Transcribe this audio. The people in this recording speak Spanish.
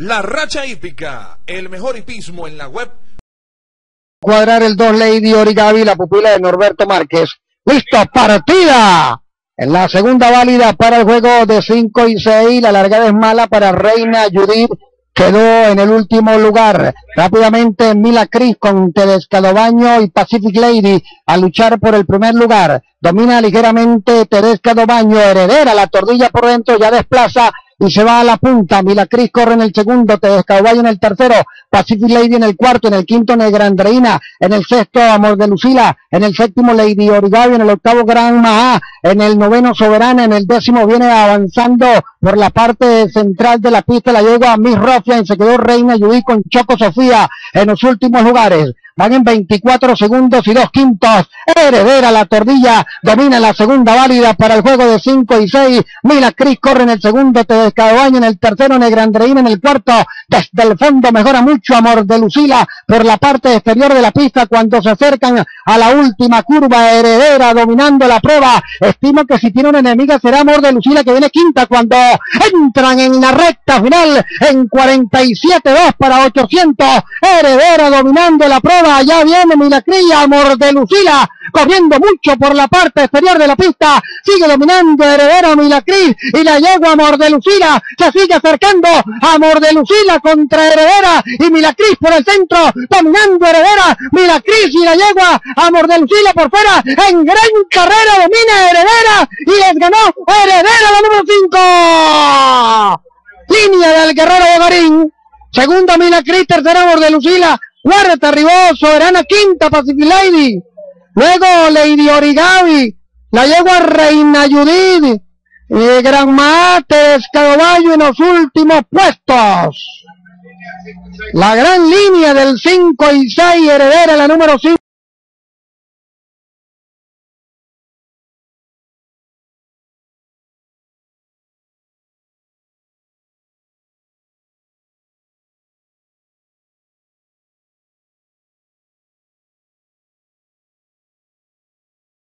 La Racha Hípica, el mejor hipismo en la web. Cuadrar el 2 Lady Origavi, la pupila de Norberto Márquez. ¡Listo! ¡Partida! En la segunda válida para el juego de 5 y 6, la largada es mala para Reina Judith, quedó en el último lugar. Rápidamente Mila Cris con Tedesca Dobaño y Pacific Lady a luchar por el primer lugar. Domina ligeramente Tedesca Dobaño, heredera, la tordilla por dentro, ya desplaza y se va a la punta. Mila Cris corre en el segundo, Tedesca Dobaño en el tercero, Pacific Lady en el cuarto, en el quinto Negra Andreina, en el sexto Amor de Lucila, en el séptimo Lady Origavi, en el octavo Gran Maha, en el noveno Soberana, en el décimo viene avanzando por la parte central de la pista, la llegó a Miss Roffian, se quedó Reina Judith con Choco Sofía en los últimos lugares. Van en 24 segundos y 2 quintos. Heredera, la tordilla, domina la segunda válida para el juego de 5 y 6. Mila Cris corre en el segundo, Tedesca Dobaño en el tercero, Negra Andreina en el cuarto. Desde el fondo mejora mucho Amor de Lucila por la parte exterior de la pista cuando se acercan a la última curva. Heredera dominando la prueba. Estimo que si tiene una enemiga será Amor de Lucila, que viene quinta cuando entran en la recta final en 47.2 para 800. Heredera dominando la prueba. Allá viene Mila Cris, Amor de Lucila, corriendo mucho por la parte exterior de la pista, sigue dominando Heredera Mila Cris, y la yegua Amor de Lucila se sigue acercando, Amor de Lucila contra Heredera, y Mila Cris por el centro, dominando Heredera, Mila Cris y la yegua Amor de Lucila por fuera, en gran carrera domina Heredera, y les ganó Heredera la número 5, línea del Guerrero Bogarín, segunda Mila Cris, tercera Amor de Lucila, cuarta arribó Soberana, quinta Pacific Lady, luego Lady Origavi, la yegua Reina Judith, Gran Maha, Tedesca Dobaño en los últimos puestos. La gran línea del 5 y 6, Heredera la número 5.